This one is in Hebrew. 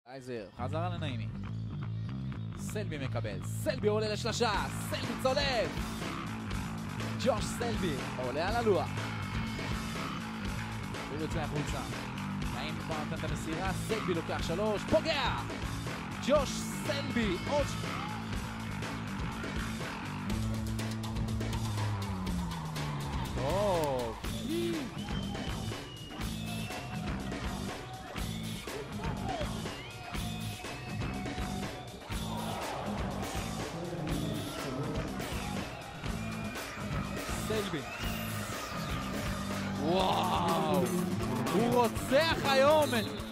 אייזר, חזרה לנעימי. סלבי מקבל, סלבי עולה לשלושה, סלבי צולב! ג'וש סלבי עולה על הלוח. הוא יוצא החוצה. נעים כבר נותן את המסירה, סלבי לוקח 3, פוגע! ג'וש סלבי עוד... טוב! סלבי. וואו! הוא רוצח היום!